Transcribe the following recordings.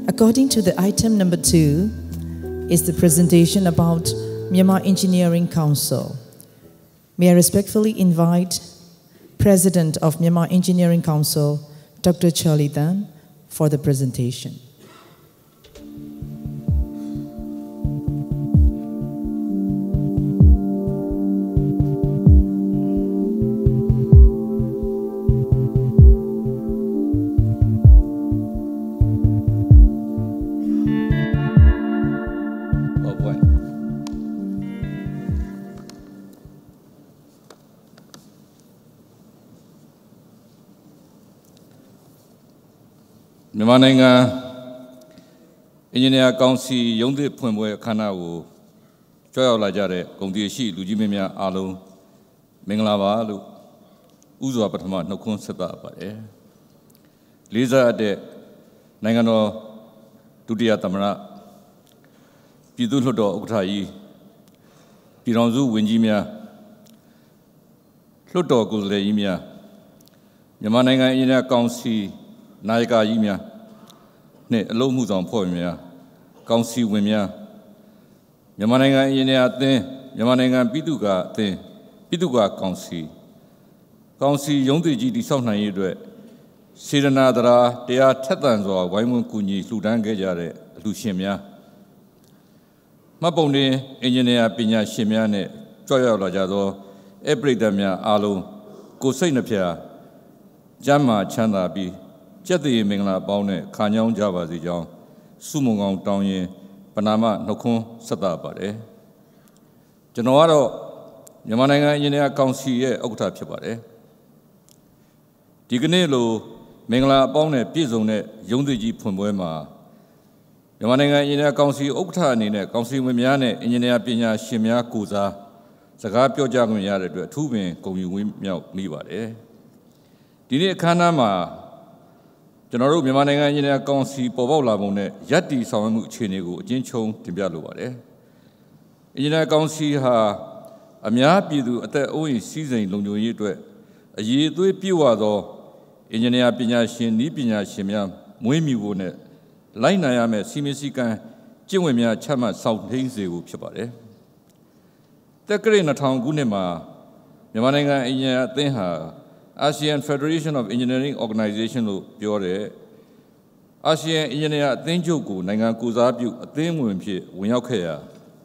According to the item number 2 is the presentation about Myanmar Engineering Council. May I respectfully invite President of Myanmar Engineering Council, Dr. Charlie Tan, for the presentation. Myanmar Engineering Council Yongde Pumwe Kanao Joy Lajare, Gongdishi, Lujimia Alo, Minglava, Uzo Patama, no conceta, Liza de Nangano Tudia Tamara, Pidulodo Uktai, Piranzu, Winjimia, Pluto Guzleimia, Myanmar Engineering Council. Naika Yimia, ne low Muzon Poemia, Council Wimia, Yamananga Yenia, Yamananga Biduga, Biduga Council, Council Yondi G. Sona Yidre, Sidanadra, they are Tetans or Waimun Kuni, Ludangajare, Luciemia, Mapone, Engineer Pina Shimiane, Joya Lajado, Ebridamia, Alo, Gosainapia, Jama Chanda B. Jati Mingla Bone, Kanyang Java Zijong, Sumong Tony, Panama, Nokon, Satabare. Januaro, Yamananga Engineer Council, Okta Pibare. Dignelo, Mingla Bone, Pizone, Yondiji Pumwema. Yamananga Engineer Council, Okta Nine, Council Wimiane, Engineer Pina, Shimia Kuza, Sagapio Jagunyare, 2 men, Komi Mibare. Dine Kanama. General Myanmar Engineering Council Povola Mone, Yati Samu Chinigo, Jinchong, Timbialuare. Engineering Council ha Amia Pidu at the own season Lungu Yidwe, a year to Piwado, Engineer Pinashin, Nipina Shimia, Muemi Wone, Lainayame, Simisikan, Jimwemia Chama, South Hazy Pibare. The Green Town Gunema, Myanmar Engineer Tenha. ASEAN Federation of Engineering Organization Piore ASEAN Engineer Tenjoku, Nanga Kuzabu, a thing Winyokea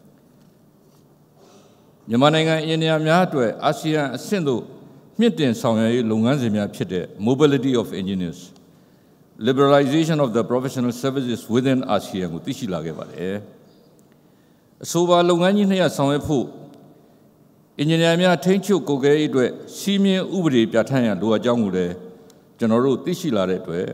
Yamananga Engineer Miatwe, ASEAN Sendo, Mitin Sangay, Lunganzimia Pite, Mobility of Engineers, Liberalization of the Professional Services within ASEAN, Utishilagevale. Soba Lungania Sangapu. Engineer Tenchu Koge, Simi Ubri Piatania, Lua Jamure, General Tishilare,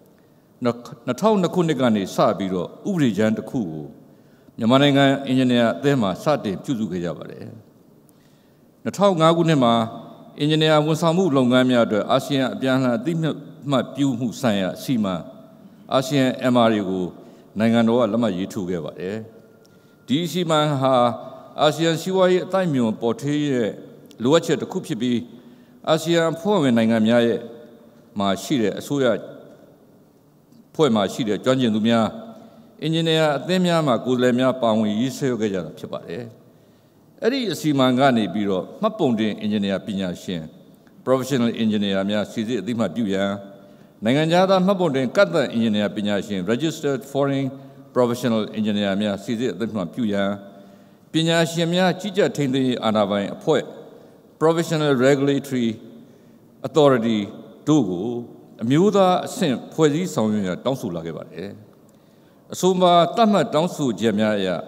Natau Nakunegani, Sabiro, Ubri Jan the Ku, Yamananga Engineer Dema, Sati, Chuzukayabare. Natau Nagunema, Engineer Musamu Longamia, ASEAN Biana, Dima Piu Saya, Sima, ASEAN Emarigo, Nanganoa Lama Yitu Gavare. DC man ha. ASEAN Siwai Taimio Porte, Luache the Kupibi, ASEAN Poem Nangamia, Mashire, Suya Poema Shire, John Lumia, Engineer Demia, Magulemia, Pawi, Yiseo Pibare. Eri Simangani Biro, Mapondi Engineer Pina Shin, Professional Engineer Mia Sizi Dima Buya, Nanganyada Mapondi Kata Engineer Pina Shin, Registered Foreign Professional Engineer Mia Sizi Dima Buya. Pinya Shimia Chicha Tindi Anavai, a poet, Professional Regulatory Authority, Dugu, a Muda Sim, Poesi Sonia, Donsu Lagabare. Sumba Tama Donsu Jamia,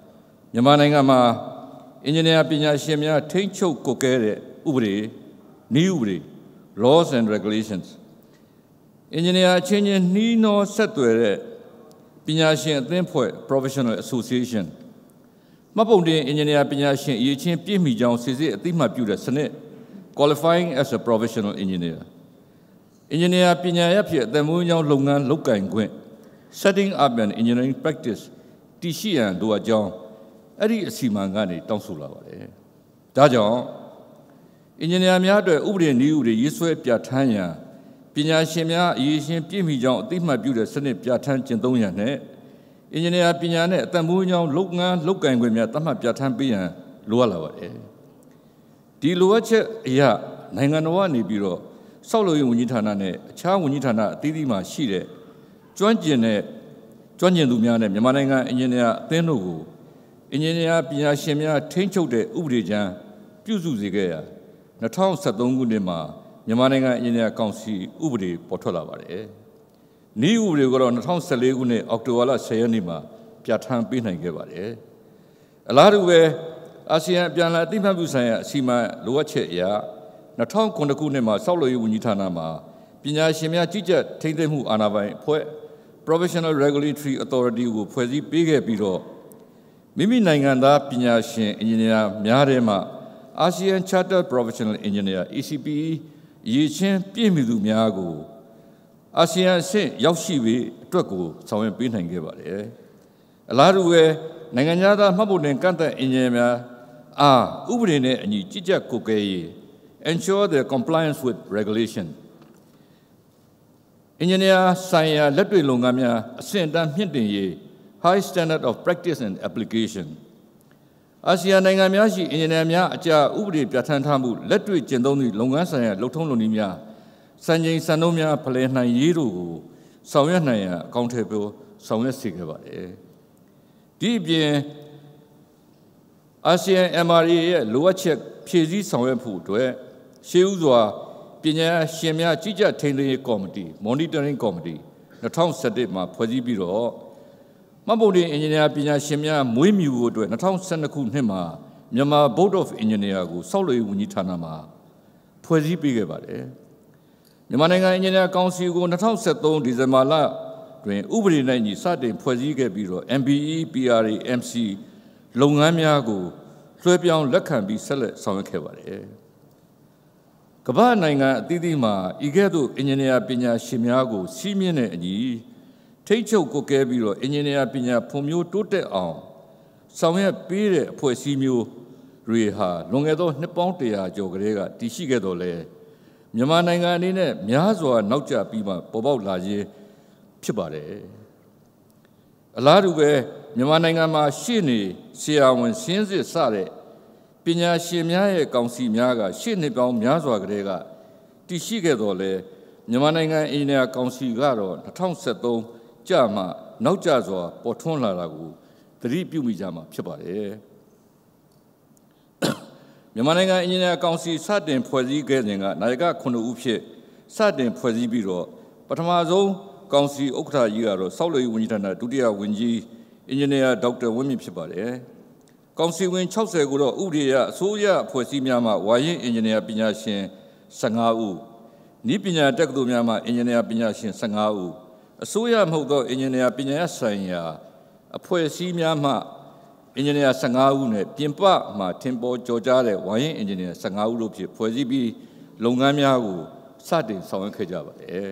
Yamanangama, Engineer Pinya Shimia, Tencho Kokere, Ubri, Niubri, Laws and Regulations. Engineer Changing Nino Setwere, Pinya Shin, then poet, Professional Association. Mapondi Engineer Pinashin, Yichin Pimi Jones says it, Tima Buda Senate, qualifying as a professional engineer. Engineer Pinayapia, the Muyan Lungan Luka and Gwen, setting up an engineering practice, Tishian Dua John, Eri Simangani, Tonsula. Dajon Engineer Miade Uri knew the Yiswe Piatania, ပညာရှင်များအရေးရှင်ပြည့်မီကြောင်းအသိမှတ်ပြုတဲ့စနစ်ပြဋ္ဌာန်းကျင့်သုံးရန်နဲ့အင်ဂျင်နီယာပညာနဲ့အတန်ဖိုးကြောင်းလုပ်ငန်းလုပ်ကိုင်ခွင့်များသတ်မှတ်ပြဋ္ဌာန်းပေးရန်လိုအပ်လာပါတယ်ဒီလိုအပ်ချက်အရနိုင်ငံတော်ကနေပြီးတော့ဆောက်လုပ်ရေးဝန်ကြီးဌာနနဲ့အခြားဝန်ကြီးဌာနအသီးသီးမှာရှိတဲ့ကျွမ်းကျင်သူများနဲ့မြန်မာနိုင်ငံအင်ဂျင်နီယာအသင်းတို့ကိုအင်ဂျင်နီယာပညာရှင်များထိန်းချုပ်တဲ့ဥပဒေကြမ်းပြုစုစေခဲ့ရာ2013ခုနှစ်မှာမြန်မာနိုင်ငံအင်ဂျင်နီယာကောင်စီဥပဒေပေါ်ထွက်လာပါတယ်။ဤဥပဒေကတော့2014ခုနှစ်အောက်တိုဘာလ10ရက်နေ့မှာပြဋ္ဌာန်းပေးနိုင်ခဲ့ပါတယ်။အလားတူပဲအာဆီယံအပြန်အလှန်အသိမှတ်ပြုဆိုင်ရာအစီအမံလိုအပ်ချက်အရ2009ခုနှစ်မှာဆောက်လုပ်ရေးဝန်ကြီးဌာနမှာပညာရှင်များကြီးကြပ်ထိန်းသိမ်းမှုအာဏာပိုင်အဖွဲ့ Professional Regulatory Authority ကိုဖွဲ့စည်းပေးခဲ့ပြီးတော့မိမိနိုင်ငံသားပညာရှင်အင်ဂျင်နီယာများထဲမှာ ASEAN Chartered Professional Engineer ACPE ရည်ချင်းပြည့်မီသူများကိုအာဆီယံအဆင့်ရောက်ရှိပြီးအတွက်ကိုဆောင်ရွက်ပေးနိုင်ခဲ့ပါတယ်။အလားတူပဲနိုင်ငံသားမှတ်ပုံတင်ကန့်သတ်အင်ဂျင်နီယာများဥပဒေနဲ့အညီကြီးကြပ်ကွပ်ကဲရေး ensure the compliance with regulation အင်ဂျင်နီယာဆိုင်ရာလက်တွေ့လုပ်ငန်းများအဆင့်အတန်းမြင့်တင်ရေး high standard of practice and application အာဆီယံနိုင်ငံများရှိအင်ဂျင်နီယာများအကြားဥပဒေပြဋ္ဌာန်းထားမှုလက်တွေ့ကျင့်သုံးသည့်လုပ်ငန်းဆိုင်ရာလုပ်ထုံးလုပ်နည်းများစံချိန်စံနှုန်းများဖလှယ်နိုင်ရေးတို့ကိုဆောင်ရွက်နိုင်ရန်အကောင့်ထဲပေါ်ဆောင်ရွက်စေခဲ့ပါတယ်။ဒီအပြင်အာဆီယံ MRA ရဲ့လိုအပ်ချက်ဖြည့်ဆည်းဆောင်ရွက်ဖို့အတွက်ရှေးဥစွာပညာရှင်များကြီးကြပ်ထိန်းသိမ်းရေးကော်မတီ Monitoring Committee 2017မှာဖွဲ့စည်းပြီးတော့မှတ်ပုံတင်အင်ဂျင်နီယာပညာရှင်များမွေးမြူဖို့အတွက်2012ခုနှစ်မှာမြန်မာ Board of Engineer ကိုဆောက်လုပ်ရေးဝန်ကြီးဌာနမှာဖွဲ့စည်းပေးခဲ့ပါတယ်။မြန်မာနိုင်ငံအင်ဂျင်နီယာကောင်စီကို2013ဒီဇင်ဘာလတွင်ဥပဒေနဲ့ညီစတင်ဖွဲ့စည်းခဲ့ပြီးတော့ MBE PRA MC လုပ်ငန်းများကိုလွှဲပြောင်းလက်ခံပြီးဆက်လက်ဆောင်ရွက်ခဲ့ပါတယ်။ကမ္ဘာနိုင်ငံအသီးသီးမှာဤကဲ့သို့အင်ဂျင်နီယာပညာရှင်များကိုစီးမြင့်တဲ့အညီထိတ်ချုပ်ကွပ်ကဲပြီးတော့အင်ဂျင်နီယာပညာဖွံ့ဖြိုးတိုးတက်အောင်ဆောင်ရွက်ပေးတဲ့အဖွဲ့အစည်းမျိုးတွေဟာလွန်ခဲ့သောနှစ်ပေါင်း100ကျော်ကလေးကတည်ရှိခဲ့တော်လဲမြန်မာနိုင်ငံအနေနဲ့များစွာနောက်ကျပြီးမှပေါ်ပေါက်လာခြင်းဖြစ်ပါတယ်အလားတူပဲမြန်မာနိုင်ငံမှာရှေ့နေဆရာဝန်စင်းစစ်စတဲ့ပညာရှင်များရဲ့ကောင်စီများကရှေ့နှစ်ပေါင်းများစွာကလေးကတည်ရှိခဲ့တော်လဲမြန်မာနိုင်ငံအင်ဂျင်နီယာကောင်စီကတော့2013ကြာမှနောက်ကျစွာပေါ်ထွန်းလာတာကိုသတိပြုမိကြမှာဖြစ်ပါတယ်မြန်မာနိုင်ငံအင်ဂျင်နီယာကောင်စီစတင်ဖွဲ့စည်းခဲ့စဉ်ကနာယက9ဦးဖြစ်စတင်ဖွဲ့စည်းပြီးတော့ပထမဆုံးကောင်စီဥက္ကဋ္ဌကြီးကတော့ဆောက်လုပ်ရေးဝန်ကြီးဌာနဒုတိယဝန်ကြီးအင်ဂျင်နီယာဒေါက်တာဝင်းမြင့်ဖြစ်ပါတယ်ကောင်စီဝင်60ကိုတော့ဥပဒေအရအစိုးရအဖွဲ့အစည်းများမှဝါရင့်အင်ဂျင်နီယာပညာရှင်15ဦးနည်းပညာတက္ကသိုလ်များမှအင်ဂျင်နီယာပညာရှင်15ဦးအစိုးရမဟုတ်သောအင်ဂျင်နီယာပညာဆိုင်ရာအဖွဲ့အစည်းများမှအင်ဂျင်နီယာ15ဦးနဲ့ပြင်ပမှာထင်ပေါ်ကျော်ကြားတဲ့ဝါရင့်အင်ဂျင်နီယာ15ဦးတို့ဖြင့်ဖွဲ့စည်းပြီးလုပ်ငန်းများကိုစတင်ဆောင်ရွက်ခဲ့ကြပါတယ်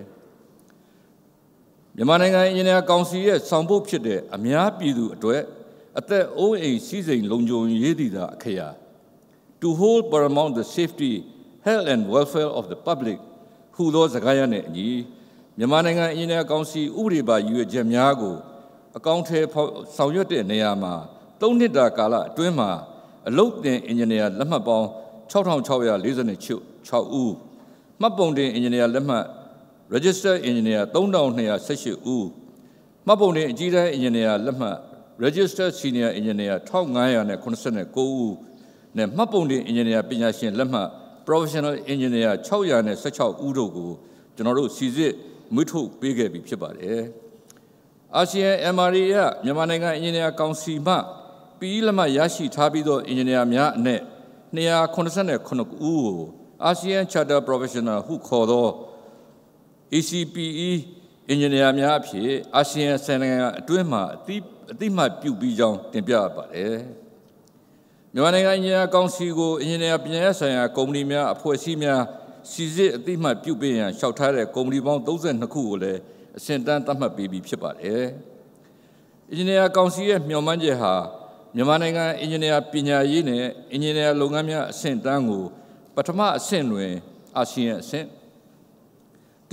မြန်မာနိုင်ငံအင်ဂျင်နီယာကောင်စီရဲ့ဆောင်ပုဒ်ဖြစ်တဲ့အများပြည်သူအတွက်အသက်အိုးအိမ်စီးစိမ်လုံခြုံရေးတည်တာအခရာ to hold paramount the safety health and welfare of the public ဟူသောစကားရပ်နဲ့အညီမြန်မာနိုင်ငံအင်ဂျင်နီယာကောင်စီဥပဒေပါရည်ရွယ်ချက်များကိုအကောင့်ထဲဆောင်ရွက်တဲ့နေရာမှာ3နှစ်တာကာလအတွင်းမှာအလုပ်သင်အင်ဂျင်နီယာလက်မှတ်ပေါင်း6646ဦးမှတ်ပုံတင်အင်ဂျင်နီယာလက်မှတ် Register Engineer 3218ဦးမှတ်ပုံတင်အကြီးတန်းအင်ဂျင်နီယာလက်မှတ် Register Senior Engineer 1589ဦးနဲ့မှတ်ပုံတင်အင်ဂျင်နီယာပညာရှင်လက်မှတ် Professional Engineer 616ဦးတို့ကိုကျွန်တော်တို့စီစစ်မွေးထုတ်ပေးခဲ့ပြီးဖြစ်ပါတယ်အာဆီယံ MRA ရမြန်မာနိုင်ငံအင်ဂျင်နီယာကောင်စီမှပြည်လက်မှတ်ရရှိထားပြီးသောအင်ဂျင်နီယာများအနက်289ဦးကိုအာဆီယံ Charter Professional ဟုခေါ်သော ACPE အင်ဂျင်နီယာများအဖြစ်အာဆီယံစံနိုင်ငံအတွင်းမှာအတိမတ်ပြုပြီးကြောင်းတင်ပြပါတယ်မြန်မာနိုင်ငံအင်ဂျင်နီယာကောင်စီကိုအင်ဂျင်နီယာပညာရေးဆိုင်ရာကုမ္ပဏီများအဖွဲ့အစည်းများစီစစ်အတိမတ်ပြုပေးရန်လျှောက်ထားတဲ့ကုမ္ပဏီပေါင်း32ခုကိုလည်းအဆင့်တန်းသတ်မှတ်ပေးပြီးဖြစ်ပါတယ်အင်ဂျင်နီယာကောင်စီရဲ့မျှော်မှန်းချက်ဟာမြန်မာနိုင်ငံအင်ဂျင်နီယာပညာရေးနဲ့အင်ဂျင်နီယာလုပ်ငန်းများအဆင့်တန်းကိုပထမအဆင့်တွင်အာဆီယံအဆင့်ဒ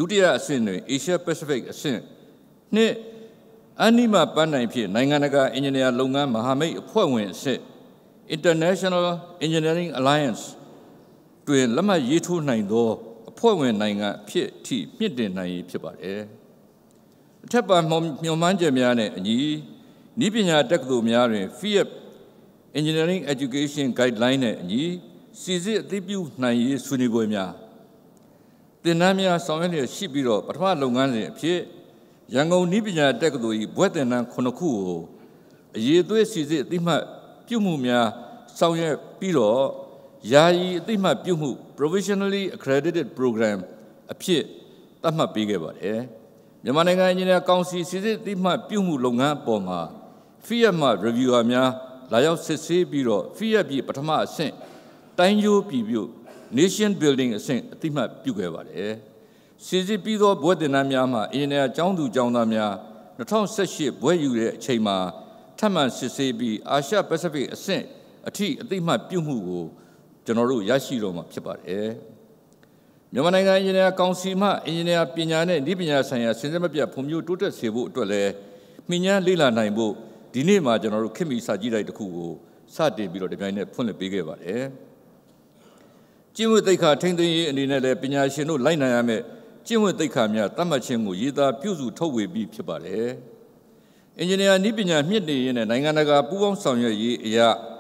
ဒုတိယအဆင့်တွင် Asia Pacific အဆင့်နှင့်အနိမပန်းနိုင်ဖြင့်နိုင်ငံတကာအင်ဂျင်နီယာလုပ်ငန်းမဟာမိတ်အဖွဲ့ဝင်အဆင့် International Engineering Alliance တွင်လက်မှတ်ရေးထိုးနိုင်သောအဖွဲ့ဝင်နိုင်ငံဖြစ်ထိမြင့်တင်နိုင်ဖြစ်ပါတယ်အထက်ပါမျှော်မှန်းချက်များနဲ့အညီနည်းပညာတက္ကသိုလ်များတွင် FIAP Engineering Education Guideline နဲ့အညီစီစစ်အသိပြုနိုင်ရေးဆွေးနွေးပွဲများသင်တန်းများဆောင်ရွက်လျက်ရှိပြီးတော့ပထမလုပ်ငန်းစဉ်အဖြစ်ရန်ကုန်နည်းပညာတက္ကသိုလ်၏ဘွဲ့သင်တန်း9ခုကိုအရေးသွေးစီစစ်အသိမှတ်ပြုမှုများဆောင်ရွက်ပြီးတော့ယာယီအသိမှတ်ပြုမှု provisionally accredited program အဖြစ်သတ်မှတ်ပေးခဲ့ပါတယ်မြန်မာနိုင်ငံအင်ဂျင်နီယာကောင်စီစီစစ်အသိမှတ်ပြုမှုလုပ်ငန်းအပေါ်မှာ FIAP မှ reviewer များလာရောက်စစ်ဆေးပြီးတော့ FIAP ပထမအဆင့်တိုင်းကျိုးပြည်ပြု nation building အဆင့်အသိမှတ်ပြုခဲ့ပါတယ်စီစစ်ပြီးသောဘွဲ့သင်တန်းများမှာအင်ဂျင်နီယာကျောင်းသူကျောင်းသားများ2018ဘွဲ့ယူတဲ့အချိန်မှာထပ်မံစစ်ဆေးပြီးအာရှပစိဖိတ်အဆင့်အထိအသိမှတ်ပြုမှုကိုကျွန်တော်တို့ရရှိတော့မှာဖြစ်ပါတယ်မြန်မာနိုင်ငံအင်ဂျင်နီယာကောင်စီမှအင်ဂျင်နီယာပညာနဲ့နည်းပညာဆိုင်ရာစဉ်ဆက်မပြတ်ဖွံ့ဖြိုးတိုးတက်စေဖို့အတွက်လည်းမြင့်ညားလေ့လာနိုင်ဖို့ဒီနေ့မှာကျွန်တော်တို့ခင်မီစာကြည့်လိုက်တစ်ခုကိုစတင်ပြီးတော့ဒီပိုင်းနဲ့ဖွင့်လှစ်ပေးခဲ့ပါတယ်ကျင့်ဝတ်သိက္ခာထိန်းသိမ်းရေးအနေနဲ့လည်းပညာရှင်တို့လိုက်နိုင်ရမယ့်ကျင့်ဝတ်သိက္ခာများသတ်မှတ်ခြင်းကိုရေးသားပြုစုထုတ်ဝေပြီးဖြစ်ပါတယ်အင်ဂျင်နီယာနည်းပညာမြင့်တင်ရေးနဲ့နိုင်ငံတကာပူးပေါင်းဆောင်ရွက်ရေးအရာ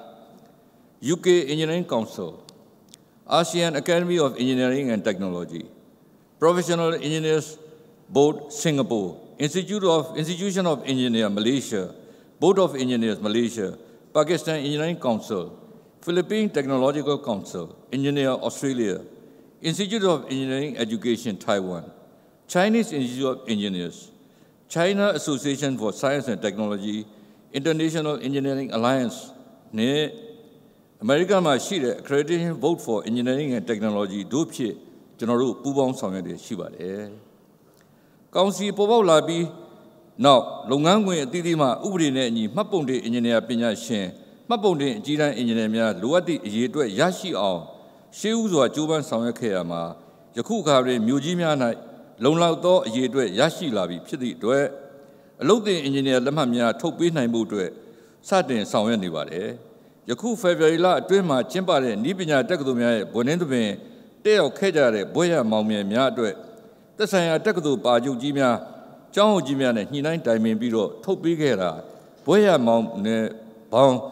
UK Engineering Council ASEAN Academy of Engineering and Technology Professional Engineers Board Singapore Institution of Engineer Malaysia Board of Engineers Malaysia Pakistan Engineering Council Philippine Technological Council Engineer Australia Institute of Engineering Education Taiwan Chinese Institute of Engineers China Association for Science and Technology International Engineering Alliance နဲ့ America မှာရှိတဲ့ Accreditation Board for Engineering and Technology တို့ဖြင့်ကျွန်တော်တို့ပူးပေါင်းဆောင်ရွက်ရရှိပါတယ်။ကောင်စီပေါ်ပေါက်လာပြီးနောက်လုပ်ငန်းခွင်အသီးသီးမှဥပဒေနဲ့အညီမှတ်ပုံတင်အင်ဂျင်နီယာပညာရှင်မှတ်ပုံတင်အကြီးတန်းအင်ဂျင်နီယာများလိုအပ်သည့်အရေးအတွက်ရရှိအောင်ရှေးဥစွာကြိုးပမ်းဆောင်ရွက်ခဲ့ရမှာယခုအခါတွင်မြို့ကြီးများ၌လုံလောက်သောအရေးအတွက်ရရှိလာပြီးဖြစ်သည့်အတွက်အလုပ်သင်အင်ဂျင်နီယာလက်မှတ်များထုတ်ပေးနိုင်မှုအတွက်စတင်ဆောင်ရွက်နေပါတယ်။ယခုဖေဖော်ဝါရီလအတွင်းမှာကျင်းပတဲ့နည်းပညာတက္ကသိုလ်များရဲ့ဘွဲ့နှင်းသဘင်တက်ရောက်ခဲ့ကြတဲ့ဘွဲ့ရမောင်မြများအတွက်သက်ဆိုင်ရာတက္ကသိုလ်ပါချုပ်ကြီးများကျောင်းအုပ်ကြီးများနဲ့ညှိနှိုင်းတိုင်ပင်ပြီးတော့ထုတ်ပေးခဲ့တာဘွဲ့ရမောင်နဲ့ပေါင်း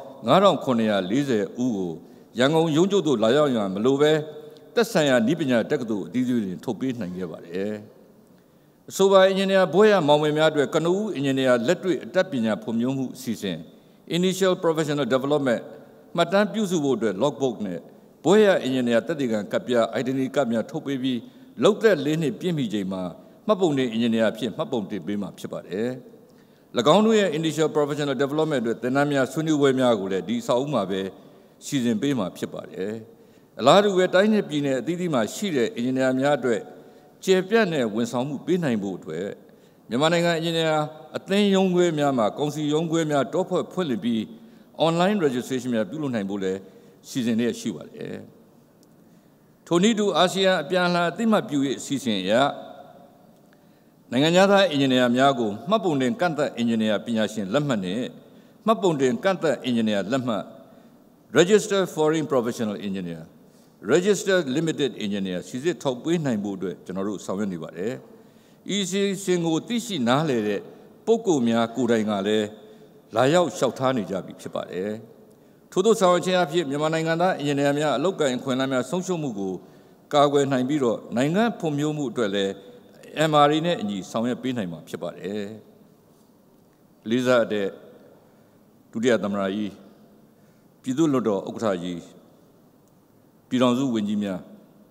9940ဦးကိုရန်ကုန်ရုံးချုပ်သို့လာရောက်ရန်မလိုပဲသက်ဆိုင်ရာနည်းပညာတက္ကသိုလ်အသီးသီးတွင်ထုတ်ပေးနိုင်ခဲ့ပါတယ်။အဆိုပါအင်ဂျင်နီယာဘွဲ့ရမောင်များအတွက်ကနဦးအင်ဂျင်နီယာလက်တွေ့အတတ်ပညာဖွံ့ဖြိုးမှုအစီအစဉ် Initial Professional Development မှတ်တမ်းပြုစုဖို့အတွက် logbook နဲ့ဘွဲ့ရအင်ဂျင်နီယာတက်တည်ခံကပ်ပြ identity ကပ်များထုတ်ပေးပြီးလောက်သက်၄နှစ်ပြည့်မီချိန်မှာမှတ်ပုံတင်အင်ဂျင်နီယာဖြစ်မှတ်ပုံတင်ပေးမှာဖြစ်ပါတယ်။၎င်းတို့ရဲ့ Initial Professional Development အတွက်သင်တန်းများဆွေးနွေးပွဲများကိုလည်းဒီစာအုပ်မှာပဲစီစဉ်ပေးမှာဖြစ်ပါတယ်။အလားတူပဲတိုင်းနယ်ပြည်နယ်အသီးသီးမှာရှိတဲ့အင်ဂျင်နီယာများအတွက်ကျေပြန့်တဲ့ဝန်ဆောင်မှုပေးနိုင်ဖို့အတွက်မြန်မာနိုင်ငံအင်ဂျင်နီယာအသင်းရုံးခွဲများမှာကောင်စီရုံးခွဲများတောဖွဲ့ဖွင့်လှစ်ပြီး online registration များပြုလုပ်နိုင်ဖို့လည်းစီစဉ်နေရှိပါတယ်။ထိုနည်းတူအာဆီယံအပြန်အလှန်အသိမှတ်ပြုရေးအစီအစဉ်အရနိုင်ငံသားအင်ဂျင်နီယာများကိုမှတ်ပုံတင်ကန့်သတ်အင်ဂျင်နီယာပညာရှင်လက်မှတ်နဲ့မှတ်ပုံတင်ကန့်သတ်အင်ဂျင်နီယာလက်မှတ် Registered Foreign Professional Engineer Registered Limited Engineer စီစစ်ထုတ်ပေးနိုင်ဖို့အတွက်ကျွန်တော်တို့ဆောင်ရွက်နေပါတယ်။ EC စင်ကိုသိရှိနားလည်တဲ့ပုဂ္ဂိုလ်များကိုယ်တိုင်ကလည်းလာရောက်လျှောက်ထားနေကြပြီဖြစ်ပါတယ်။ထို့သောဆောင်ရွက်ခြင်းအဖြစ်မြန်မာနိုင်ငံသားအင်ဂျင်နီယာများအလုပ်ကိုင်အခွင့်အလမ်းများဆုံးရှုံးမှုကိုကာကွယ်နိုင်ပြီးတော့နိုင်ငံဖွံ့ဖြိုးမှုအတွက်လည်း MRA နဲ့အညီဆောင်ရွက်ပေးနိုင်မှာဖြစ်ပါတယ်။လေးစားတဲ့ဒုတိယသမ္မတကြီးပြည်သူ့လွှတ်တော်ဥက္ကဋ္ဌကြီးပြည်ထောင်စုဝန်ကြီးများ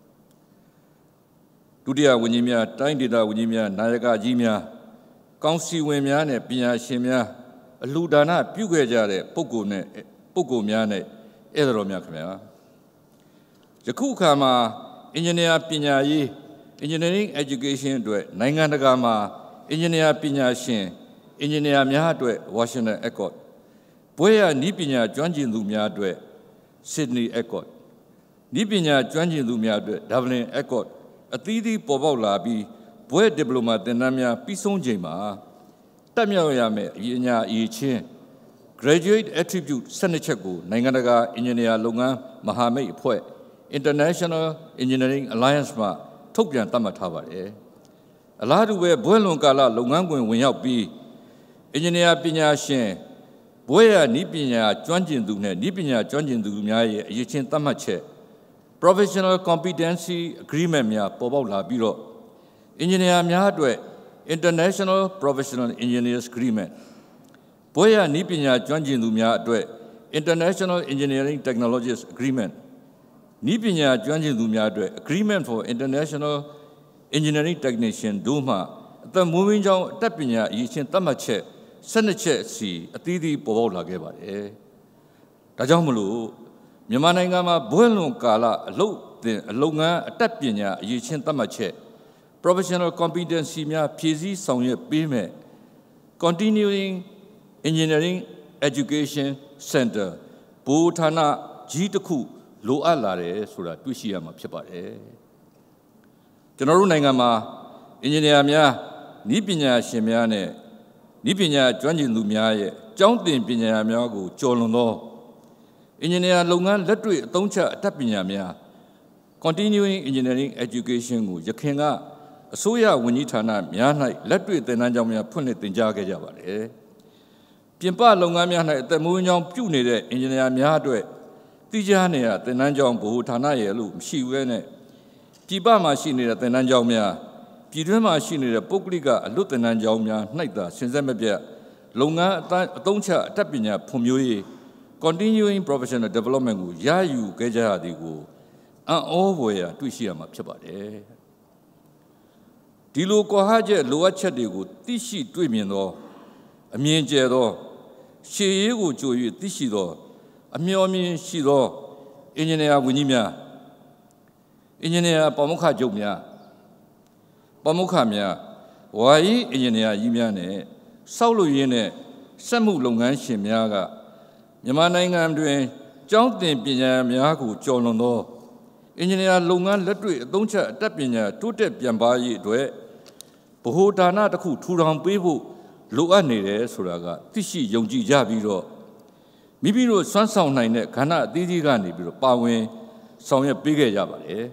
ဒုတိယဝန်ကြီးများတိုင်းဒေသဝန်ကြီးများနာယကကြီးများကောင်စီဝင်များနဲ့ပညာရှင်များအလှူဒါနပြုခဲ့ကြတဲ့ပုဂ္ဂိုလ်များနဲ့ဧည့်သည်တော်များခင်ဗျာယခုအခါမှာအင်ဂျင်နီယာပညာရေး Engineering Education အတွက်နိုင်ငံတကာမှာအင်ဂျင်နီယာပညာရှင်အင်ဂျင်နီယာများအတွက် Washington Accord ဘွဲ့ရနည်းပညာကျွမ်းကျင်သူများအတွက် Sydney Accord နည်းပညာကျွမ်းကျင်သူများအတွက် Dublin Accord အသီးသီးပေါ်ပေါက်လာပြီး Boy diploma Tenamia, Pison Jema, Tamia Yame, Yenya Yichin, Graduate Attribute Senechaku, Nanganaga, Engineer Lunga, Mahame Poe, International Engineering Alliance Ma, Topian Tamatavare. A lot of where Boylonkala, Lungango, when you be Engineer Pina Shen, Boya Nipina, Juanjin Dune, Nipina, Juanjin Dunya, Yichin Tamache, Professional Competency Agreement, Mia, Pobola Bureau. Engineer Miadwe, International Professional Engineers Agreement. Boya Nipinya Juanjin Miadwe, International Engineering Technologies Agreement. Nipinya Juanjin Miadwe, Agreement for International Engineering Technician Duma, the moving down Tapinya, Yichin Tamache, Senache Si, Atidi Pobola Geba. Tajamulu, Yamanangama, Buelno Kala, Longa, Tapinya, Yichin Tamache. Professional competency mea PhD songye pime Continuing Engineering Education Center Botana Jitaku Lo Alare Sura Tushiyama Pipare General Nangama Engineer Mia Nipinya Shemiane Nipinya Juanjin Lumiaye Jountin Pinya Miagu Jolono Engineer Longan Letri Toncha Tapinya Mia Continuing Engineering Education Yakenga Soya Winitana, Miana, Letri, the Nanjamia Punit in Jagajabare. Pimpa Longamia, the Munyong Pune, Engineer Miadwe, Tijania, the Nanjong Buhutana, Lu, she wene. Piba machine at the Nanjamia, Pidra machine at Pokliga, Lieutenant Jamia, Naita, Senzamabia, Longa, Toncha, Tapinya, Pumui, continuing professional development, Yayu, Gajadigo, and over to Shiama Chabade. Dilo Kohaja, Luacha Digo, Tishi Twimino, a Mienjero, Shegu Joy, Tishido, a Miomi Shido, Engineer Winimia, Engineer Pamuka Jomia, Pamukamia, Wai Engineer Yimiane, Saulo Yene, Samu Longan Shimiaga, Yamanangam doing, Jountin Pina Miaku, Jolono. Engineer Longan Letri, Doncha, Tapinya, Tute Piambai, Due, Bohotana, the Ku, Turan Bibu, Luanere, Suraga, Tishi, Yonji Jabiro, Mibiro, Sansound Nine, Kana, Didi Gani, Pawe, Sonya Bige Jabale.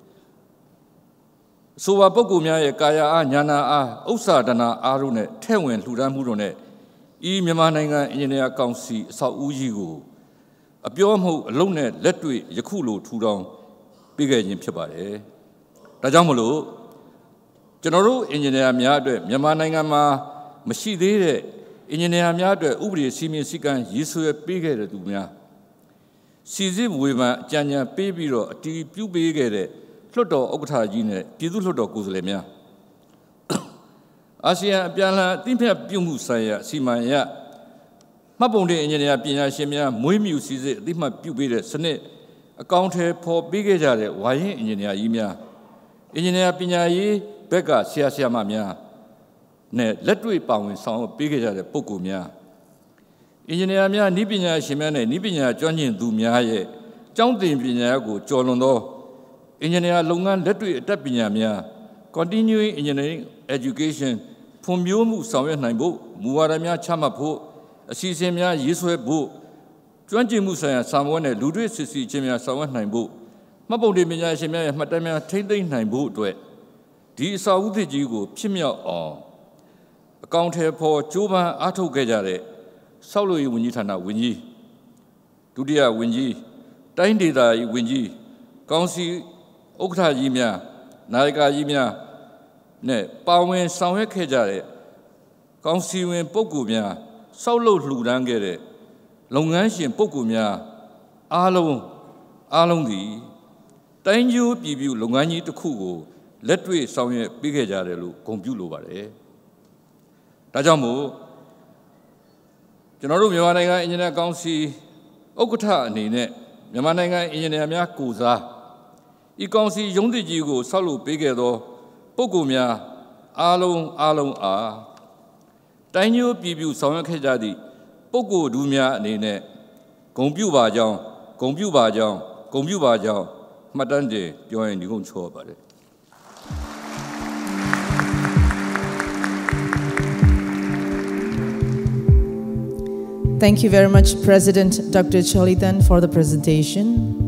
So a Bogumia, Kaya, Yana, Osadana, Arune, Tewen, Ludan Murone, E. Miamananga, Engineer Council, Sao Ujigo, a Biomo, Lone, Letri, Yakulu, Turan. Big in Pibare. Tajamulu General Engineer Miadwe, Yamanangama, Machide, Engineer Miadwe, Ubri, Simi Sikan, Yisu, bigger Dumia. Sizi Wima, Janya, Babiro, T. Pubigere, Floto, Okta Gine, Piduloto Guzlemia. Asia, Piala, Timpia Pumusaya, Simaya, Mabonde Engineer Pina Shemia, Muimu Sizi, Lima Pubire, Senate. Accounted for bigger jare, why engineer Yimia. Engineer Pinayi, Becca, Siasia Mamia. Ne, let we pound some bigger jare, Pocumia. Engineer Mia, Nipina, Shimane, Nipina, Johnny Dumiaye, Jountin Pinago, Jolono. Engineer Longan, let we tapina mia. Continuing engineering education, Pumu, Samuel Nambo, Muaramia Chamapo, Sisemia, Yiswe Book. Juanji Musa, someone a Ludwig Sisi Jimia, someone Nambu. Mabodi Mina Jimia, Madamia, Tending Nambu to it. These are Udi Jigo, Pimia or account here for Juba Ato Gajare, Saulo Winitana Winji, Dudia Winji, Taindida Winji, Council Okta Yimia, Naga Yimia, Ne, Pawen Sawe Kajare, Council Win Pogumia, Saulo Ludangere. Longanshin Pocumia, Along Thank you, Bibu, Longani to Kugo, let we sound bigger jarelu, compulo bare. Tajamu General Yamananga Engineer Council, Okota Nine, Yamananga Engineer Miakuza, E Council Yondi Jigo, Salu Bigedo, Pocumia, Along Thank you, Bibu, Sound Kajadi. Poco Dumia Nene, Compu Bajang, Madande, join the Goncho about it. Thank you very much, President Dr. Cholitan, for the presentation.